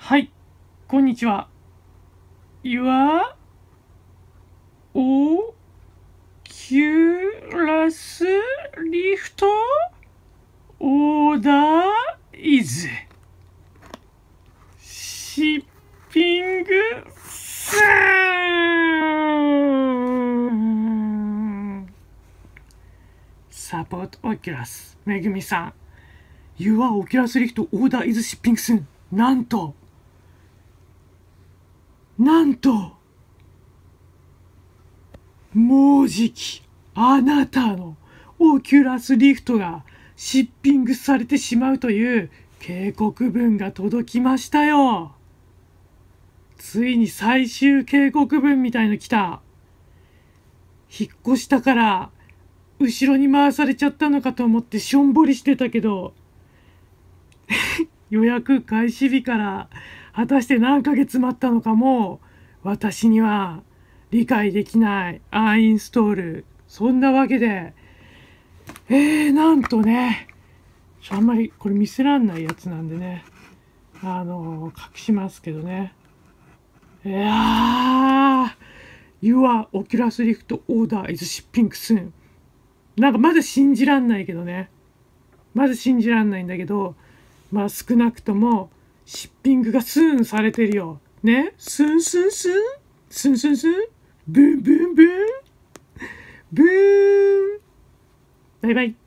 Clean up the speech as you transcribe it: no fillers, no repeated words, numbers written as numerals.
はい、こんにちは。Your Oculus Rift order is shipping soon. Support Oculus めぐみさん。Your Oculus Rift order is shipping soon. なんともうじきあなたのオキュラスリフトがシッピングされてしまうという警告文が届きましたよ。ついに最終警告文みたいの来た。引っ越したから後ろに回されちゃったのかと思ってしょんぼりしてたけど予約開始日から果たして何ヶ月待ったのかも私には理解できない。アンインストール。そんなわけでなんとね、あんまりこれ見せらんないやつなんでね、隠しますけどね。Your Oculus Rift order is shipping soon。なんかまだ信じらんないけどね。まだ信じらんないんだけど、まあ少なくともシッピングがスーンされてるよ。ね、スンスンスンスンスンスンブンブンブンブーン。バイバイ。